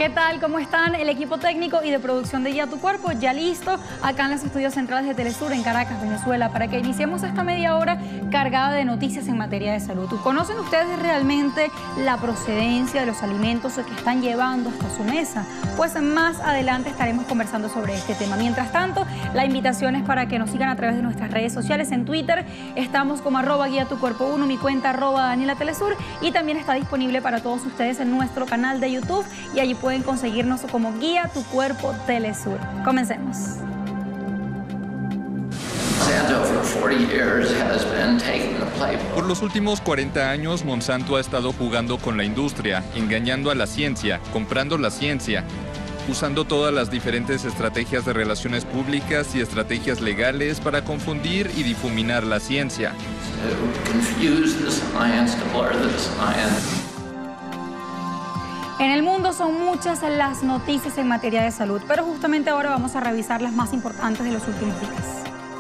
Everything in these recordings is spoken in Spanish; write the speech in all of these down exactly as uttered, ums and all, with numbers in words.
¿Qué tal? ¿Cómo están? El equipo técnico y de producción de Guía Tu Cuerpo ya listo acá en los estudios centrales de Telesur en Caracas, Venezuela, para que iniciemos esta media hora cargada de noticias en materia de salud. ¿Conocen ustedes realmente la procedencia de los alimentos que están llevando hasta su mesa? Pues más adelante estaremos conversando sobre este tema. Mientras tanto, la invitación es para que nos sigan a través de nuestras redes sociales. En Twitter estamos como arroba Guía Tu Cuerpo uno, mi cuenta arroba Daniela Telesur, y también está disponible para todos ustedes en nuestro canal de YouTube, y allí pueden conseguirnos como Guía Tu Cuerpo Telesur. Comencemos. Por los últimos cuarenta años, Monsanto ha estado jugando con la industria, engañando a la ciencia, comprando la ciencia, usando todas las diferentes estrategias de relaciones públicas y estrategias legales para confundir y difuminar la ciencia. En el mundo son muchas las noticias en materia de salud, pero justamente ahora vamos a revisar las más importantes de los últimos días.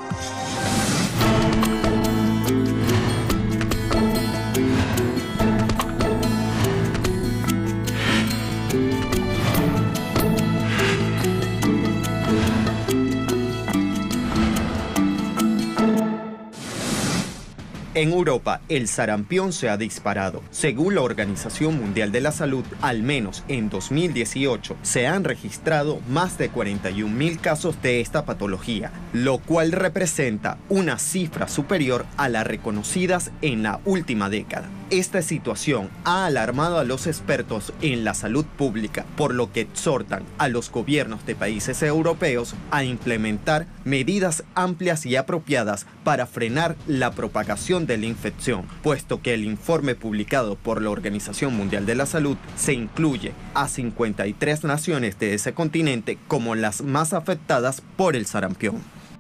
En Europa, el sarampión se ha disparado. Según la Organización Mundial de la Salud, al menos en dos mil dieciocho se han registrado más de cuarenta y un mil casos de esta patología, lo cual representa una cifra superior a las reconocidas en la última década. Esta situación ha alarmado a los expertos en la salud pública, por lo que exhortan a los gobiernos de países europeos a implementar medidas amplias y apropiadas para frenar la propagación de la infección, puesto que el informe publicado por la Organización Mundial de la Salud se incluye a cincuenta y tres naciones de ese continente como las más afectadas por el sarampión.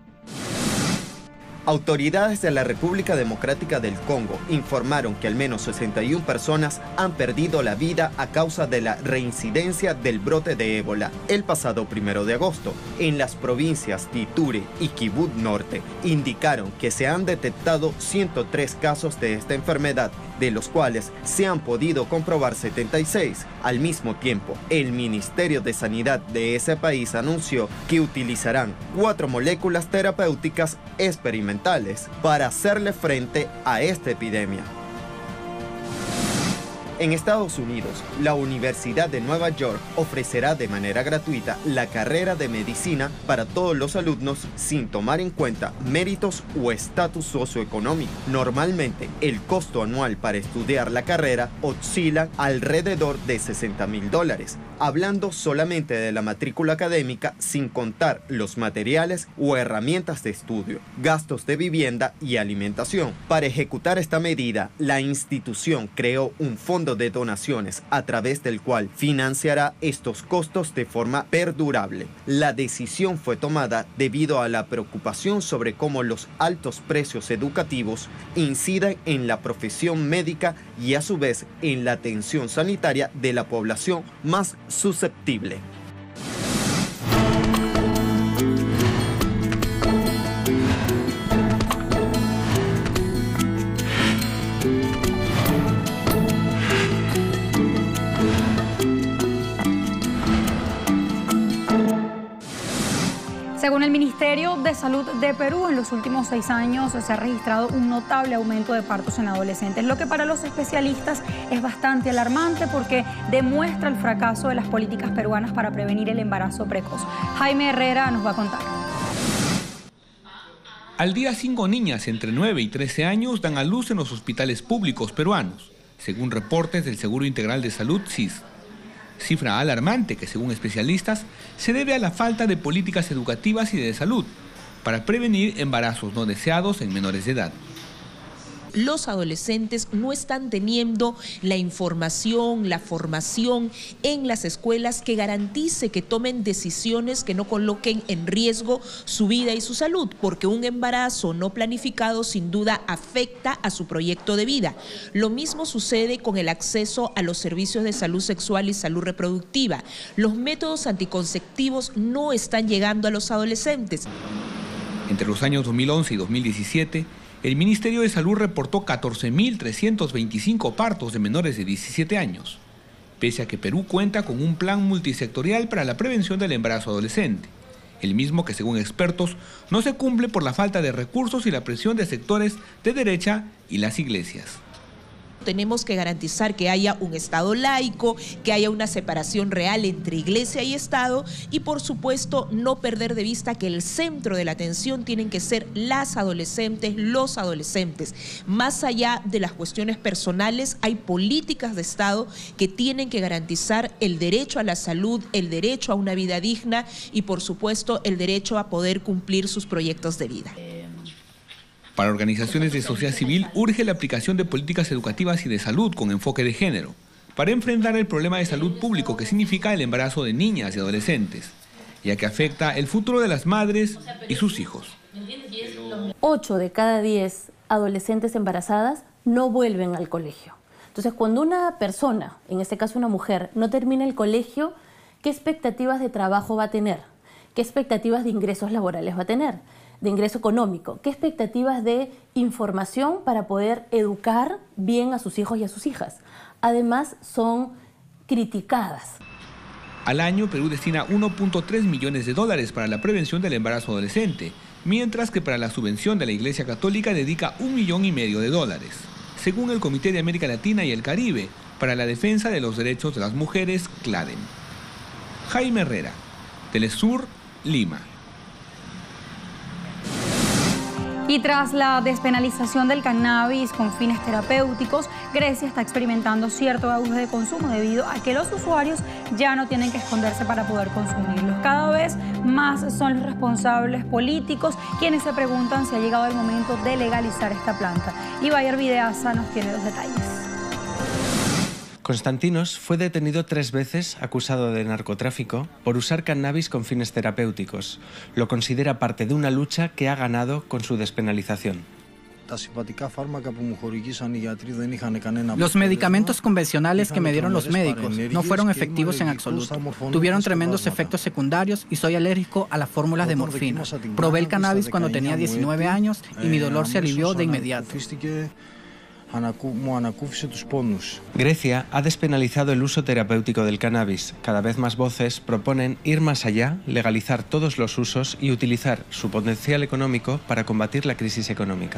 Autoridades de la República Democrática del Congo informaron que al menos sesenta y una personas han perdido la vida a causa de la reincidencia del brote de ébola el pasado primero de agosto en las provincias de Ituri y Kivu Norte. Indicaron que se han detectado ciento tres casos de esta enfermedad, de los cuales se han podido comprobar setenta y seis. Al mismo tiempo, el Ministerio de Sanidad de ese país anunció que utilizarán cuatro moléculas terapéuticas experimentales para hacerle frente a esta epidemia. En Estados Unidos, la Universidad de Nueva York ofrecerá de manera gratuita la carrera de medicina para todos los alumnos sin tomar en cuenta méritos o estatus socioeconómico. Normalmente, el costo anual para estudiar la carrera oscila alrededor de sesenta mil dólares, hablando solamente de la matrícula académica sin contar los materiales o herramientas de estudio, gastos de vivienda y alimentación. Para ejecutar esta medida, la institución creó un fondo de donaciones a través del cual financiará estos costos de forma perdurable. La decisión fue tomada debido a la preocupación sobre cómo los altos precios educativos inciden en la profesión médica y a su vez en la atención sanitaria de la población más susceptible. Según el Ministerio de Salud de Perú, en los últimos seis años se ha registrado un notable aumento de partos en adolescentes, lo que para los especialistas es bastante alarmante porque demuestra el fracaso de las políticas peruanas para prevenir el embarazo precoz. Jaime Herrera nos va a contar. Al día, cinco niñas entre nueve y trece años dan a luz en los hospitales públicos peruanos, según reportes del Seguro Integral de Salud, S I S. Cifra alarmante que, según especialistas, se debe a la falta de políticas educativas y de salud para prevenir embarazos no deseados en menores de edad. Los adolescentes no están teniendo la información, la formación en las escuelas que garantice que tomen decisiones que no coloquen en riesgo su vida y su salud, porque un embarazo no planificado sin duda afecta a su proyecto de vida. Lo mismo sucede con el acceso a los servicios de salud sexual y salud reproductiva. Los métodos anticonceptivos no están llegando a los adolescentes. Entre los años dos mil once y dos mil diecisiete, el Ministerio de Salud reportó catorce mil trescientos veinticinco partos de menores de diecisiete años. pese a que Perú cuenta con un plan multisectorial para la prevención del embarazo adolescente. El mismo que, según expertos, no se cumple por la falta de recursos y la presión de sectores de derecha y las iglesias. Tenemos que garantizar que haya un Estado laico, que haya una separación real entre Iglesia y Estado y, por supuesto, no perder de vista que el centro de la atención tienen que ser las adolescentes, los adolescentes. Más allá de las cuestiones personales, hay políticas de Estado que tienen que garantizar el derecho a la salud, el derecho a una vida digna y, por supuesto, el derecho a poder cumplir sus proyectos de vida. Para organizaciones de sociedad civil urge la aplicación de políticas educativas y de salud con enfoque de género, para enfrentar el problema de salud público que significa el embarazo de niñas y adolescentes, ya que afecta el futuro de las madres y sus hijos. Ocho de cada diez adolescentes embarazadas no vuelven al colegio. Entonces, cuando una persona, en este caso una mujer, no termina el colegio, ¿qué expectativas de trabajo va a tener? ¿Qué expectativas de ingresos laborales va a tener? De ingreso económico, qué expectativas de información para poder educar bien a sus hijos y a sus hijas. Además, son criticadas. Al año, Perú destina uno punto tres millones de dólares para la prevención del embarazo adolescente, mientras que para la subvención de la Iglesia Católica dedica un millón y medio de dólares, según el Comité de América Latina y el Caribe para la defensa de los derechos de las mujeres, CLADEM. Jaime Herrera, Telesur, Lima. Y tras la despenalización del cannabis con fines terapéuticos, Grecia está experimentando cierto auge de consumo debido a que los usuarios ya no tienen que esconderse para poder consumirlos. Cada vez más son los responsables políticos quienes se preguntan si ha llegado el momento de legalizar esta planta. Y Bayer Videasa nos tiene los detalles. Konstantinos fue detenido tres veces acusado de narcotráfico por usar cannabis con fines terapéuticos. Lo considera parte de una lucha que ha ganado con su despenalización. Los medicamentos convencionales que me dieron los médicos no fueron efectivos en absoluto. Tuvieron tremendos efectos secundarios y soy alérgico a las fórmulas de morfina. Probé el cannabis cuando tenía diecinueve años y mi dolor se alivió de inmediato. Grecia ha despenalizado el uso terapéutico del cannabis. Cada vez más voces proponen ir más allá, legalizar todos los usos y utilizar su potencial económico para combatir la crisis económica.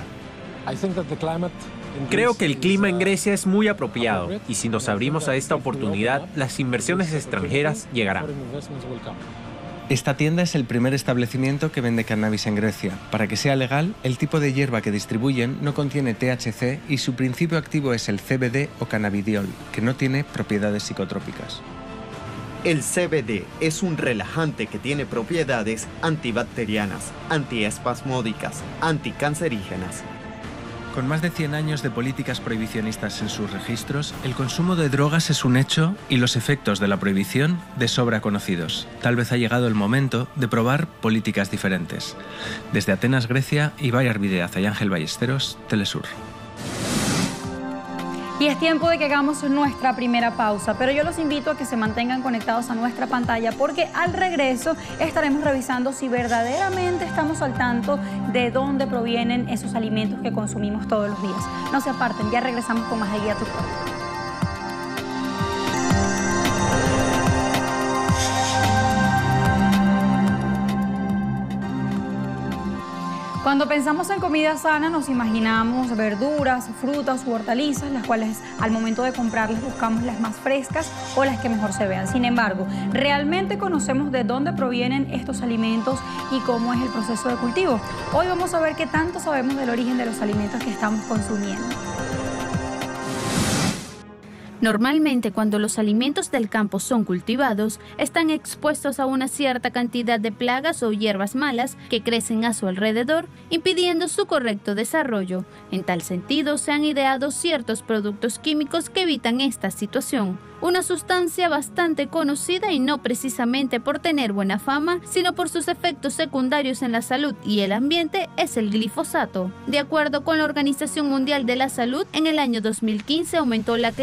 Creo que el clima en Grecia es muy apropiado y si nos abrimos a esta oportunidad, las inversiones extranjeras llegarán. Esta tienda es el primer establecimiento que vende cannabis en Grecia. Para que sea legal, el tipo de hierba que distribuyen no contiene T H C y su principio activo es el C B D o cannabidiol, que no tiene propiedades psicotrópicas. El C B D es un relajante que tiene propiedades antibacterianas, antiespasmódicas, anticancerígenas. Con más de cien años de políticas prohibicionistas en sus registros, el consumo de drogas es un hecho y los efectos de la prohibición de sobra conocidos. Tal vez ha llegado el momento de probar políticas diferentes. Desde Atenas, Grecia, Bayer Videasa y Ángel Ballesteros, Telesur. Y es tiempo de que hagamos nuestra primera pausa, pero yo los invito a que se mantengan conectados a nuestra pantalla porque al regreso estaremos revisando si verdaderamente estamos al tanto de dónde provienen esos alimentos que consumimos todos los días. No se aparten, ya regresamos con más de Guía Tu Cuerpo. Cuando pensamos en comida sana nos imaginamos verduras, frutas u hortalizas, las cuales al momento de comprarlas buscamos las más frescas o las que mejor se vean. Sin embargo, ¿realmente conocemos de dónde provienen estos alimentos y cómo es el proceso de cultivo? Hoy vamos a ver qué tanto sabemos del origen de los alimentos que estamos consumiendo. Normalmente, cuando los alimentos del campo son cultivados, están expuestos a una cierta cantidad de plagas o hierbas malas que crecen a su alrededor, impidiendo su correcto desarrollo. En tal sentido, se han ideado ciertos productos químicos que evitan esta situación. Una sustancia bastante conocida y no precisamente por tener buena fama, sino por sus efectos secundarios en la salud y el ambiente, es el glifosato. De acuerdo con la Organización Mundial de la Salud, en el año dos mil quince aumentó la clasificación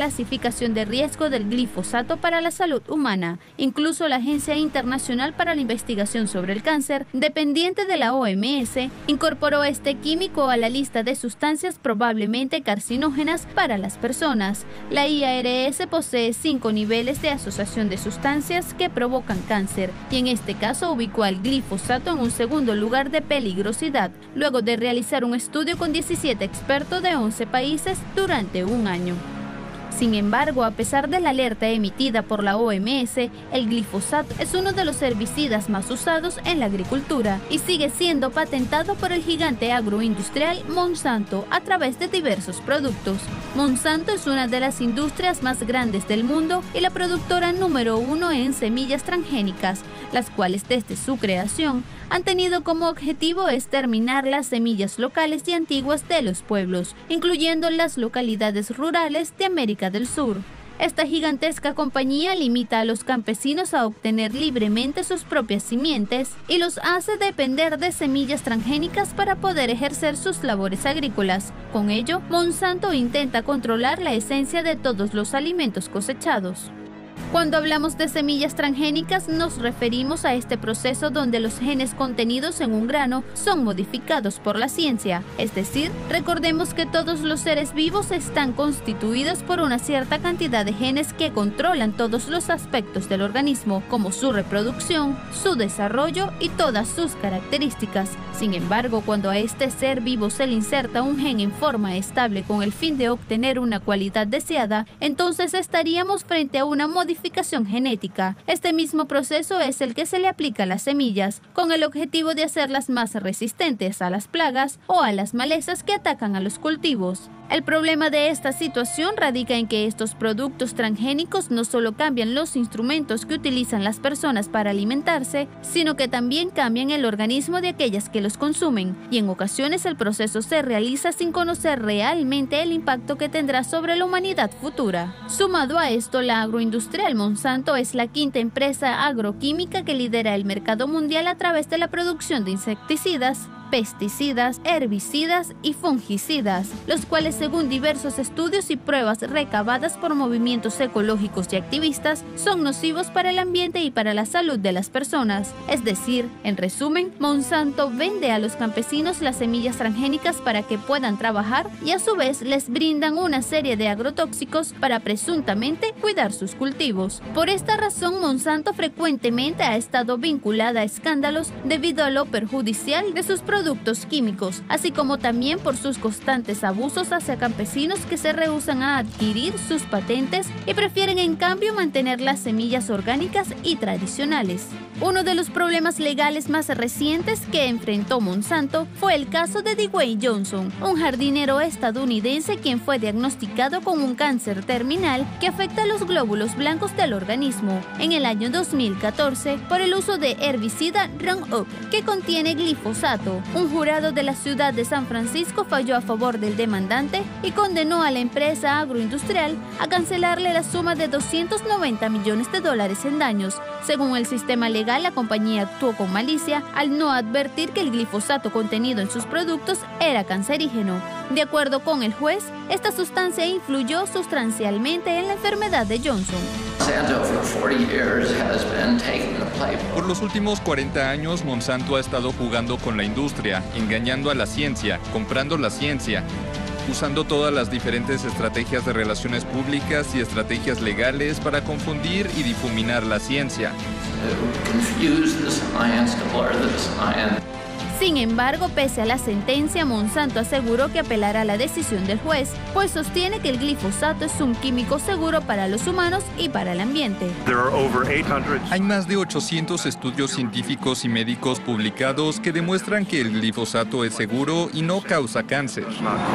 clasificación de riesgo del glifosato para la salud humana. Incluso la Agencia Internacional para la Investigación sobre el Cáncer, dependiente de la O M S, incorporó este químico a la lista de sustancias probablemente carcinógenas para las personas. La I A R S posee cinco niveles de asociación de sustancias que provocan cáncer y en este caso ubicó al glifosato en un segundo lugar de peligrosidad, luego de realizar un estudio con diecisiete expertos de once países durante un año. Sin embargo, a pesar de la alerta emitida por la O M S, el glifosato es uno de los herbicidas más usados en la agricultura y sigue siendo patentado por el gigante agroindustrial Monsanto a través de diversos productos. Monsanto es una de las industrias más grandes del mundo y la productora número uno en semillas transgénicas, las cuales desde su creación han tenido como objetivo exterminar las semillas locales y antiguas de los pueblos, incluyendo las localidades rurales de América del Sur. Esta gigantesca compañía limita a los campesinos a obtener libremente sus propias simientes y los hace depender de semillas transgénicas para poder ejercer sus labores agrícolas. Con ello, Monsanto intenta controlar la esencia de todos los alimentos cosechados. Cuando hablamos de semillas transgénicas nos referimos a este proceso donde los genes contenidos en un grano son modificados por la ciencia. Es decir, recordemos que todos los seres vivos están constituidos por una cierta cantidad de genes que controlan todos los aspectos del organismo, como su reproducción, su desarrollo y todas sus características. Sin embargo, cuando a este ser vivo se le inserta un gen en forma estable con el fin de obtener una cualidad deseada, entonces estaríamos frente a una modificación genética. Este mismo proceso es el que se le aplica a las semillas, con el objetivo de hacerlas más resistentes a las plagas o a las malezas que atacan a los cultivos. El problema de esta situación radica en que estos productos transgénicos no solo cambian los instrumentos que utilizan las personas para alimentarse, sino que también cambian el organismo de aquellas que los consumen, y en ocasiones el proceso se realiza sin conocer realmente el impacto que tendrá sobre la humanidad futura. Sumado a esto, la agroindustrial Monsanto es la quinta empresa agroquímica que lidera el mercado mundial a través de la producción de insecticidas, pesticidas, herbicidas y fungicidas, los cuales según diversos estudios y pruebas recabadas por movimientos ecológicos y activistas son nocivos para el ambiente y para la salud de las personas. Es decir, en resumen, Monsanto vende a los campesinos las semillas transgénicas para que puedan trabajar y a su vez les brindan una serie de agrotóxicos para presuntamente cuidar sus cultivos. Por esta razón, Monsanto frecuentemente ha estado vinculada a escándalos debido a lo perjudicial de sus productos productos químicos, así como también por sus constantes abusos hacia campesinos que se rehúsan a adquirir sus patentes y prefieren en cambio mantener las semillas orgánicas y tradicionales. Uno de los problemas legales más recientes que enfrentó Monsanto fue el caso de Dwayne Johnson, un jardinero estadounidense quien fue diagnosticado con un cáncer terminal que afecta a los glóbulos blancos del organismo en el año dos mil catorce por el uso de herbicida Roundup que contiene glifosato. Un jurado de la ciudad de San Francisco falló a favor del demandante y condenó a la empresa agroindustrial a cancelarle la suma de doscientos noventa millones de dólares en daños. Según el sistema legal, la compañía actuó con malicia al no advertir que el glifosato contenido en sus productos era cancerígeno. De acuerdo con el juez, esta sustancia influyó sustancialmente en la enfermedad de Johnson. Por los últimos cuarenta años, Monsanto ha estado jugando con la industria, engañando a la ciencia, comprando la ciencia, usando todas las diferentes estrategias de relaciones públicas y estrategias legales para confundir y difuminar la ciencia. Sin embargo, pese a la sentencia, Monsanto aseguró que apelará a la decisión del juez, pues sostiene que el glifosato es un químico seguro para los humanos y para el ambiente. Hay más de ochocientos estudios científicos y médicos publicados que demuestran que el glifosato es seguro y no causa cáncer.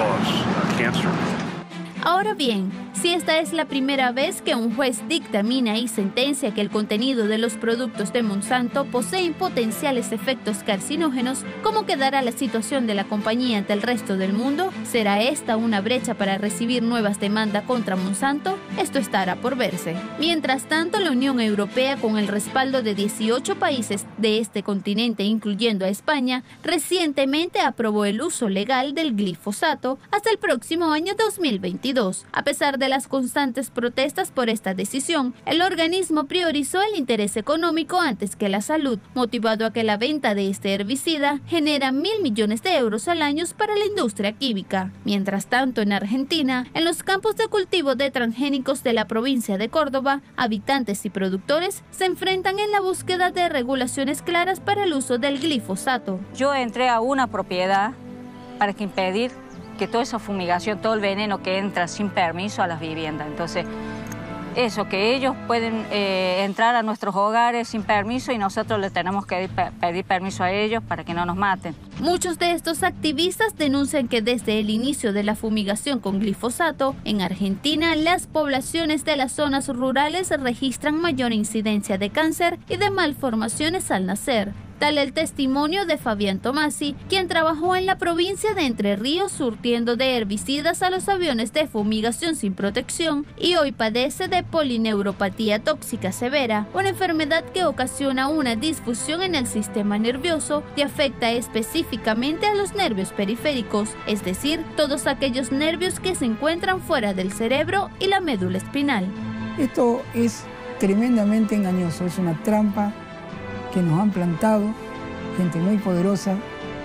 Ahora bien, si esta es la primera vez que un juez dictamina y sentencia que el contenido de los productos de Monsanto poseen potenciales efectos carcinógenos, ¿cómo quedará la situación de la compañía ante el resto del mundo? ¿Será esta una brecha para recibir nuevas demandas contra Monsanto? Esto estará por verse. Mientras tanto, la Unión Europea, con el respaldo de dieciocho países de este continente, incluyendo a España, recientemente aprobó el uso legal del glifosato hasta el próximo año dos mil veintidós. A pesar de de las constantes protestas por esta decisión, el organismo priorizó el interés económico antes que la salud, motivado a que la venta de este herbicida genera mil millones de euros al año para la industria química. Mientras tanto, en Argentina, en los campos de cultivo de transgénicos de la provincia de Córdoba, habitantes y productores se enfrentan en la búsqueda de regulaciones claras para el uso del glifosato. Yo entré a una propiedad para que impedir que toda esa fumigación, todo el veneno que entra sin permiso a las viviendas. Entonces, eso, que ellos pueden eh, entrar a nuestros hogares sin permiso y nosotros les tenemos que pedir permiso a ellos para que no nos maten. Muchos de estos activistas denuncian que desde el inicio de la fumigación con glifosato, en Argentina las poblaciones de las zonas rurales registran mayor incidencia de cáncer y de malformaciones al nacer. Tal el testimonio de Fabián Tomasi, quien trabajó en la provincia de Entre Ríos surtiendo de herbicidas a los aviones de fumigación sin protección y hoy padece de polineuropatía tóxica severa, una enfermedad que ocasiona una disfunción en el sistema nervioso y afecta específicamente a los nervios periféricos, es decir, todos aquellos nervios que se encuentran fuera del cerebro y la médula espinal. Esto es tremendamente engañoso, es una trampa que nos han plantado, gente muy poderosa,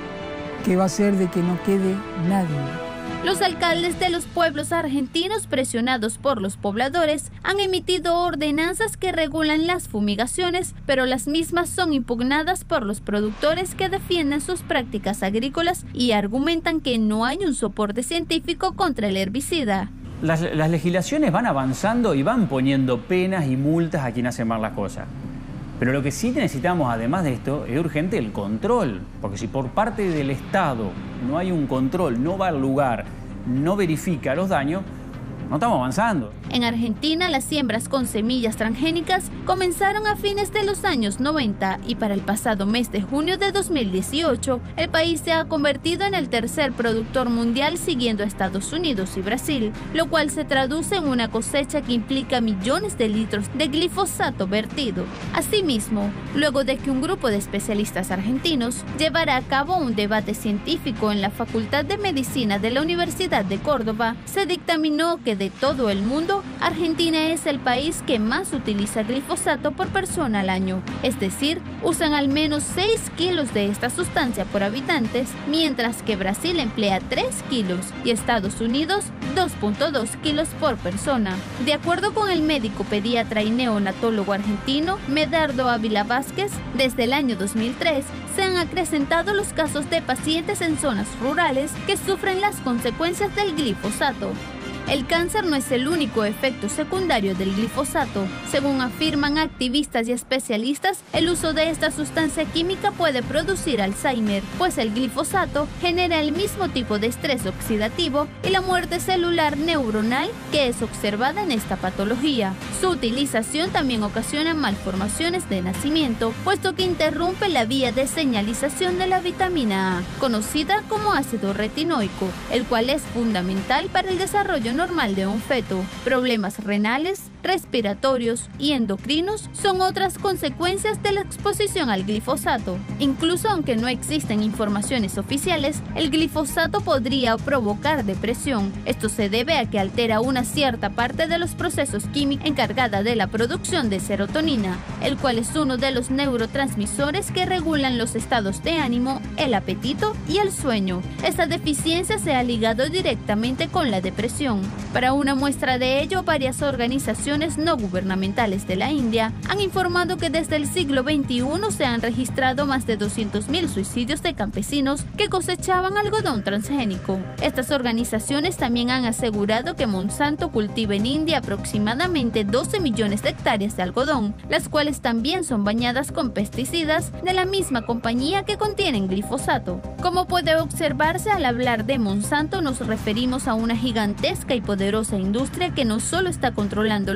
que va a hacer de que no quede nadie. Los alcaldes de los pueblos argentinos, presionados por los pobladores, han emitido ordenanzas que regulan las fumigaciones, pero las mismas son impugnadas por los productores que defienden sus prácticas agrícolas y argumentan que no hay un soporte científico contra el herbicida. Las, las legislaciones van avanzando y van poniendo penas y multas a quien hace mal las cosas. Pero lo que sí necesitamos, además de esto, es urgente el control. Porque si por parte del Estado no hay un control, no va al lugar, no verifica los daños, no estamos avanzando. En Argentina, las siembras con semillas transgénicas comenzaron a fines de los años noventa y para el pasado mes de junio de dos mil dieciocho, el país se ha convertido en el tercer productor mundial siguiendo a Estados Unidos y Brasil, lo cual se traduce en una cosecha que implica millones de litros de glifosato vertido. Asimismo, luego de que un grupo de especialistas argentinos llevara a cabo un debate científico en la Facultad de Medicina de la Universidad de Córdoba, se dictaminó que de todo el mundo, Argentina es el país que más utiliza glifosato por persona al año, es decir, usan al menos seis kilos de esta sustancia por habitantes, mientras que Brasil emplea tres kilos y Estados Unidos dos punto dos kilos por persona. De acuerdo con el médico pediatra y neonatólogo argentino Medardo Ávila Vázquez, desde el año dos mil tres se han acrecentado los casos de pacientes en zonas rurales que sufren las consecuencias del glifosato. El cáncer no es el único efecto secundario del glifosato. Según afirman activistas y especialistas, el uso de esta sustancia química puede producir Alzheimer, pues el glifosato genera el mismo tipo de estrés oxidativo y la muerte celular neuronal que es observada en esta patología. Su utilización también ocasiona malformaciones de nacimiento, puesto que interrumpe la vía de señalización de la vitamina A, conocida como ácido retinoico, el cual es fundamental para el desarrollo normal de un feto. Problemas renales, respiratorios y endocrinos son otras consecuencias de la exposición al glifosato. Incluso aunque no existen informaciones oficiales, el glifosato podría provocar depresión. Esto se debe a que altera una cierta parte de los procesos químicos encargada de la producción de serotonina, el cual es uno de los neurotransmisores que regulan los estados de ánimo, el apetito y el sueño. Esta deficiencia se ha ligado directamente con la depresión. Para una muestra de ello, varias organizaciones no gubernamentales de la India han informado que desde el siglo veintiuno se han registrado más de doscientos mil suicidios de campesinos que cosechaban algodón transgénico. Estas organizaciones también han asegurado que Monsanto cultiva en India aproximadamente doce millones de hectáreas de algodón, las cuales también son bañadas con pesticidas de la misma compañía que contienen glifosato. Como puede observarse, al hablar de Monsanto nos referimos a una gigantesca y poderosa industria que no solo está controlando los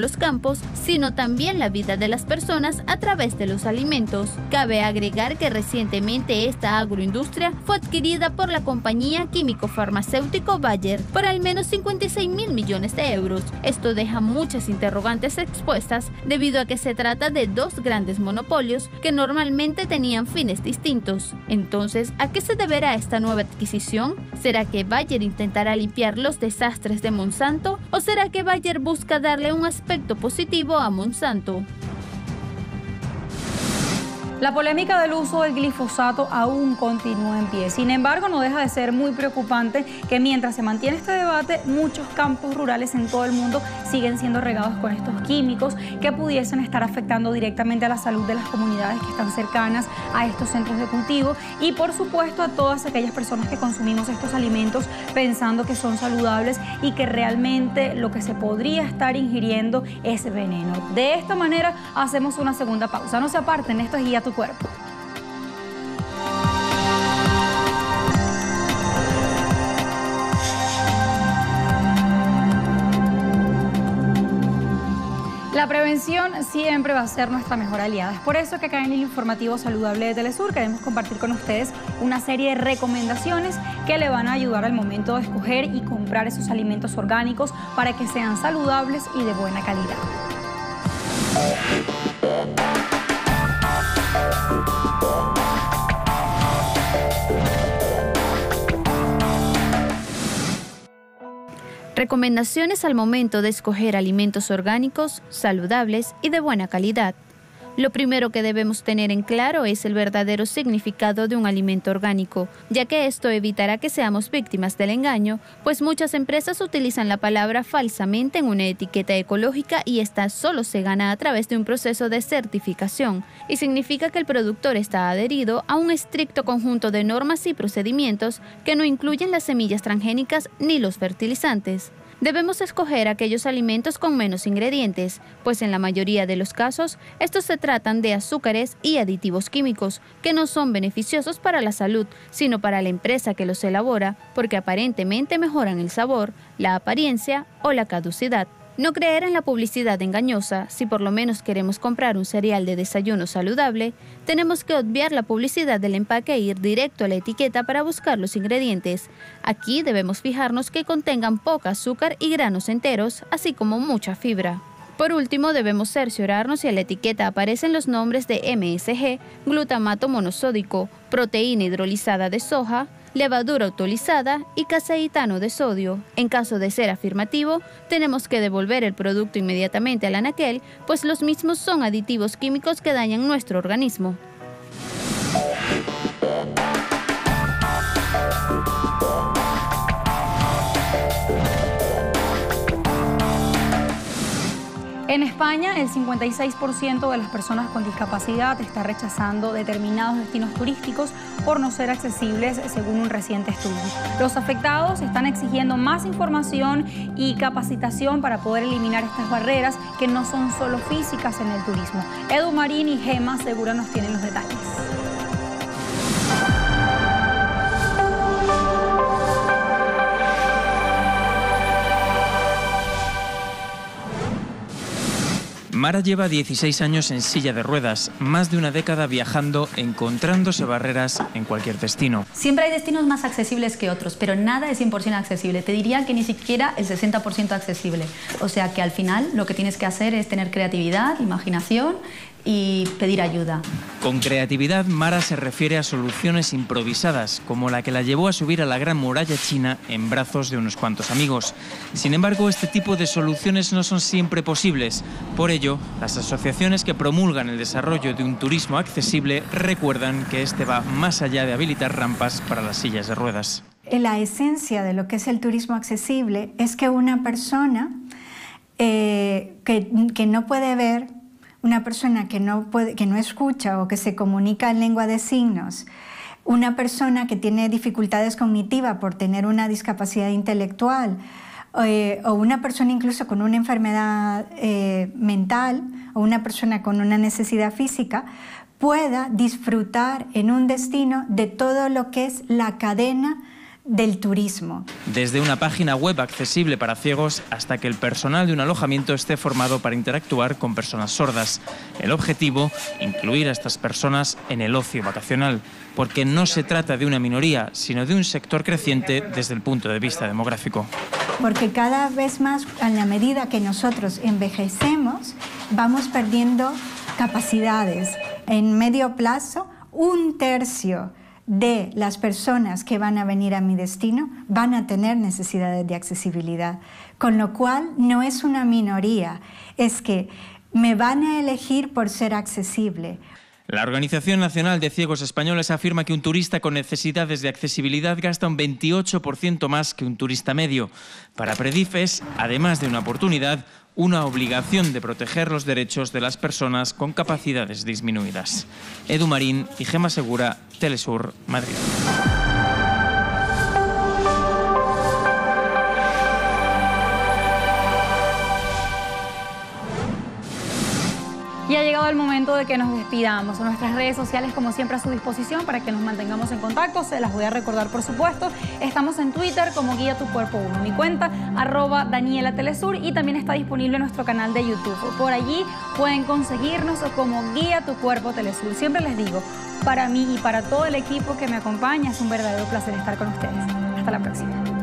los campos, sino también la vida de las personas a través de los alimentos. Cabe agregar que recientemente esta agroindustria fue adquirida por la compañía químico-farmacéutico Bayer por al menos cincuenta y seis mil millones de euros. Esto deja muchas interrogantes expuestas debido a que se trata de dos grandes monopolios que normalmente tenían fines distintos. Entonces, ¿a qué se deberá esta nueva adquisición? ¿Será que Bayer intentará limpiar los desastres de Monsanto o será que Bayer busca darle un aspecto positivo a Monsanto? La polémica del uso del glifosato aún continúa en pie. Sin embargo, no deja de ser muy preocupante que mientras se mantiene este debate, muchos campos rurales en todo el mundo siguen siendo regados con estos químicos que pudiesen estar afectando directamente a la salud de las comunidades que están cercanas a estos centros de cultivo y, por supuesto, a todas aquellas personas que consumimos estos alimentos pensando que son saludables y que realmente lo que se podría estar ingiriendo es veneno. De esta manera, hacemos una segunda pausa. No se aparten, esto es Guía tu Cuerpo. La prevención siempre va a ser nuestra mejor aliada. Es por eso que acá en el informativo saludable de Telesur queremos compartir con ustedes una serie de recomendaciones que le van a ayudar al momento de escoger y comprar esos alimentos orgánicos para que sean saludables y de buena calidad. Recomendaciones al momento de escoger alimentos orgánicos, saludables y de buena calidad. Lo primero que debemos tener en claro es el verdadero significado de un alimento orgánico, ya que esto evitará que seamos víctimas del engaño, pues muchas empresas utilizan la palabra falsamente en una etiqueta ecológica y esta solo se gana a través de un proceso de certificación, y significa que el productor está adherido a un estricto conjunto de normas y procedimientos que no incluyen las semillas transgénicas ni los fertilizantes. Debemos escoger aquellos alimentos con menos ingredientes, pues en la mayoría de los casos, estos se tratan de azúcares y aditivos químicos, que no son beneficiosos para la salud, sino para la empresa que los elabora, porque aparentemente mejoran el sabor, la apariencia o la caducidad. No creer en la publicidad engañosa. Si por lo menos queremos comprar un cereal de desayuno saludable, tenemos que obviar la publicidad del empaque e ir directo a la etiqueta para buscar los ingredientes. Aquí debemos fijarnos que contengan poca azúcar y granos enteros, así como mucha fibra. Por último, debemos cerciorarnos si en la etiqueta aparecen los nombres de M S G, glutamato monosódico, proteína hidrolizada de soja, levadura autolizada y caseitano de sodio. En caso de ser afirmativo, tenemos que devolver el producto inmediatamente al anaquel, pues los mismos son aditivos químicos que dañan nuestro organismo. En España, el cincuenta y seis por ciento de las personas con discapacidad está rechazando determinados destinos turísticos por no ser accesibles, según un reciente estudio. Los afectados están exigiendo más información y capacitación para poder eliminar estas barreras que no son solo físicas en el turismo. Edu Marín y Gema Segura nos tienen los detalles. Mara lleva dieciséis años en silla de ruedas, más de una década viajando, encontrándose barreras en cualquier destino. Siempre hay destinos más accesibles que otros, pero nada es cien por ciento accesible. Te diría que ni siquiera el sesenta por ciento accesible. O sea que al final lo que tienes que hacer es tener creatividad, imaginación y pedir ayuda. Con creatividad, Mara se refiere a soluciones improvisadas, como la que la llevó a subir a la Gran Muralla China en brazos de unos cuantos amigos. Sin embargo, este tipo de soluciones no son siempre posibles. Por ello, las asociaciones que promulgan el desarrollo de un turismo accesible recuerdan que este va más allá de habilitar rampas para las sillas de ruedas. La esencia de lo que es el turismo accesible es que una persona eh, que, que no puede ver, una persona que no, puede, que no escucha o que se comunica en lengua de signos, una persona que tiene dificultades cognitivas por tener una discapacidad intelectual, eh, o una persona incluso con una enfermedad eh, mental o una persona con una necesidad física, pueda disfrutar en un destino de todo lo que es la cadena del turismo. Desde una página web accesible para ciegos hasta que el personal de un alojamiento esté formado para interactuar con personas sordas. El objetivo, incluir a estas personas en el ocio vacacional, porque no se trata de una minoría, sino de un sector creciente desde el punto de vista demográfico. Porque cada vez más, a la medida que nosotros envejecemos, vamos perdiendo capacidades. En medio plazo, un tercio de las personas que van a venir a mi destino van a tener necesidades de accesibilidad, con lo cual no es una minoría, es que me van a elegir por ser accesible. La Organización Nacional de Ciegos Españoles afirma que un turista con necesidades de accesibilidad gasta un veintiocho por ciento más que un turista medio. Para Predif es, además de una oportunidad, una obligación de proteger los derechos de las personas con capacidades disminuidas. Edu Marín y Gema Segura, Telesur, Madrid. Y ha llegado el momento de que nos despidamos. Nuestras redes sociales, como siempre, a su disposición para que nos mantengamos en contacto. Se las voy a recordar, por supuesto. Estamos en Twitter como Guía Tu Cuerpo uno. Mi cuenta, arroba Daniela Telesur, y también está disponible nuestro canal de YouTube. Por allí pueden conseguirnos como Guía Tu Cuerpo Telesur. Siempre les digo, para mí y para todo el equipo que me acompaña, es un verdadero placer estar con ustedes. Hasta la próxima.